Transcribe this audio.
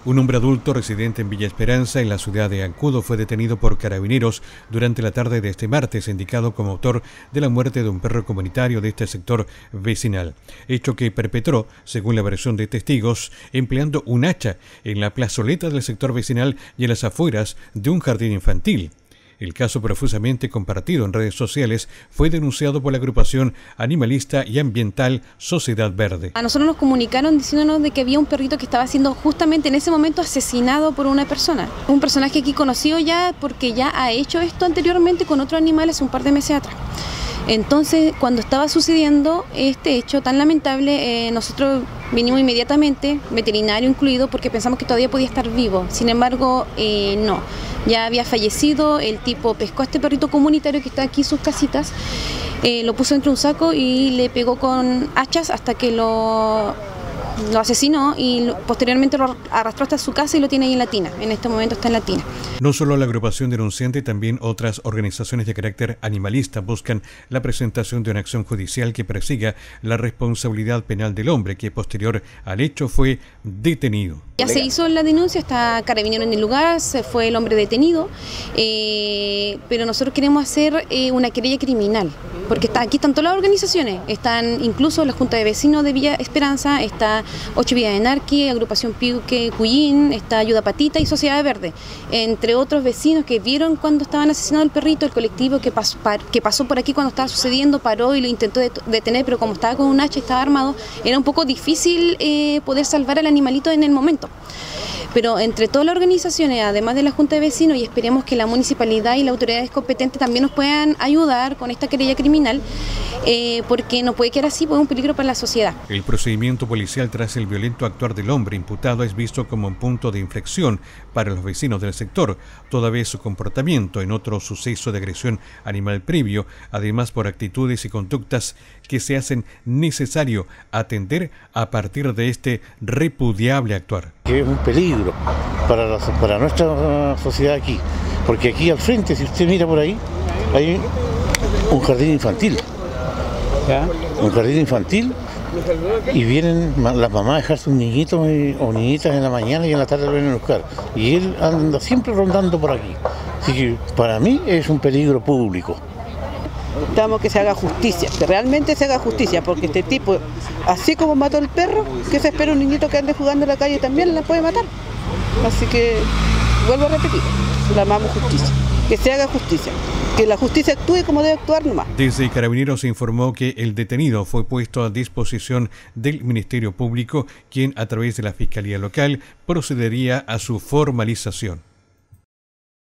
Un hombre adulto residente en Villa Esperanza, en la ciudad de Ancudo, fue detenido por carabineros durante la tarde de este martes, indicado como autor de la muerte de un perro comunitario de este sector vecinal. Hecho que perpetró, según la versión de testigos, empleando un hacha en la plazoleta del sector vecinal y en las afueras de un jardín infantil. El caso, profusamente compartido en redes sociales, fue denunciado por la agrupación animalista y ambiental Sociedad Verde. A nosotros nos comunicaron diciéndonos de que había un perrito que estaba siendo justamente en ese momento asesinado por una persona. Un personaje aquí conocido ya porque ya ha hecho esto anteriormente con otros animales un par de meses atrás. Entonces, cuando estaba sucediendo este hecho tan lamentable, nosotros vinimos inmediatamente, veterinario incluido, porque pensamos que todavía podía estar vivo. Sin embargo, no. Ya había fallecido, el tipo pescó a este perrito comunitario que está aquí en sus casitas, lo puso dentro de un saco y le pegó con hachas hasta que lo asesinó y posteriormente lo arrastró hasta su casa y lo tiene ahí en la tina. En este momento está en la tina. No solo la agrupación denunciante, también otras organizaciones de carácter animalista buscan la presentación de una acción judicial que persiga la responsabilidad penal del hombre, que posterior al hecho fue detenido. Ya se hizo la denuncia, está carabinero en el lugar, se fue el hombre detenido, pero nosotros queremos hacer una querella criminal, porque aquí están todas las organizaciones, están incluso la Junta de Vecinos de Villa Esperanza, está 8 Vidas de Narqui, Agrupación Piuque Cuyín, está Ayuda Patita y Sociedad Verde, entre otros vecinos que vieron cuando estaban asesinando al perrito, el colectivo que pasó por aquí cuando estaba sucediendo, paró y lo intentó detener, pero como estaba con un hacha y estaba armado, era un poco difícil poder salvar al animalito en el momento. Pero entre todas las organizaciones, además de la Junta de Vecinos, y esperemos que la municipalidad y las autoridades competentes también nos puedan ayudar con esta querella criminal, porque no puede quedar así, porque es un peligro para la sociedad. El procedimiento policial tras el violento actuar del hombre imputado es visto como un punto de inflexión para los vecinos del sector, toda vez su comportamiento en otro suceso de agresión animal previo, además por actitudes y conductas que se hacen necesario atender a partir de este repudiable actuar. Que es un peligro para nuestra sociedad aquí, porque aquí al frente, si usted mira por ahí, hay un jardín infantil. ¿Ya? Un jardín infantil y vienen las mamás a dejar sus niñitos o niñitas en la mañana y en la tarde lo vienen a buscar. Y él anda siempre rondando por aquí. Así que para mí es un peligro público. Necesitamos que se haga justicia, que realmente se haga justicia, porque este tipo, así como mató al perro, que se espera un niñito que ande jugando en la calle también la puede matar. Así que, vuelvo a repetir, clamamos justicia, que se haga justicia, que la justicia actúe como debe actuar nomás. Desde Carabineros se informó que el detenido fue puesto a disposición del Ministerio Público, quien a través de la Fiscalía Local procedería a su formalización.